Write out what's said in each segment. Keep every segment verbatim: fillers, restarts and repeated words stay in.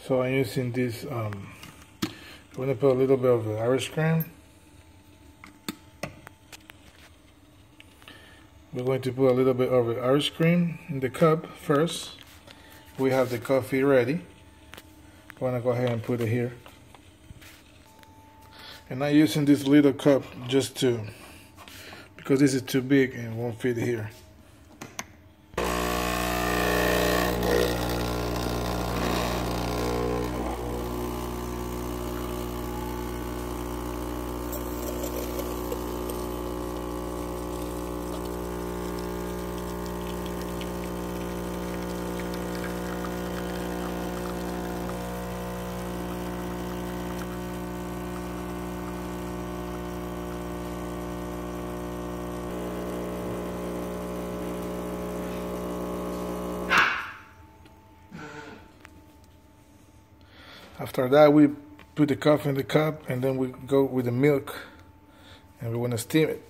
So I'm using this, um, I'm going to put a little bit of the Irish cream. We're going to put a little bit of the Irish cream in the cup first. We have the coffee ready. I'm going to go ahead and put it here. And I'm using this little cup just to, because this is too big and won't fit here. After that, we put the coffee in the cup, and then we go with the milk, and we want to steam it.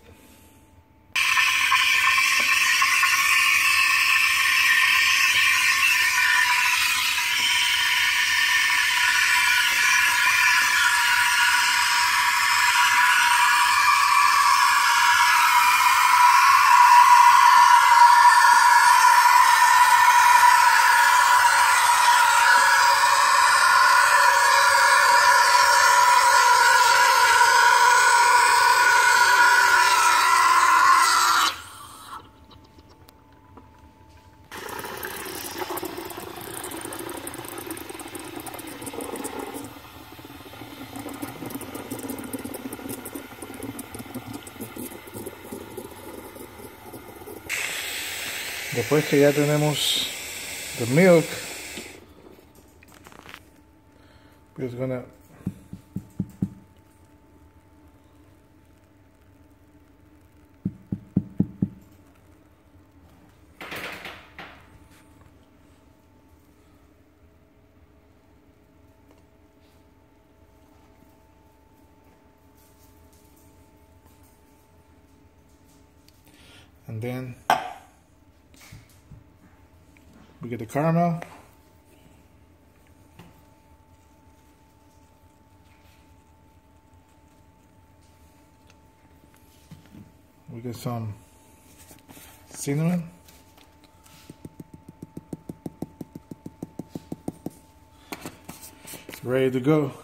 Después que ya tenemos the milk, we're just gonna and then we get the caramel. We get some cinnamon. Ready to go.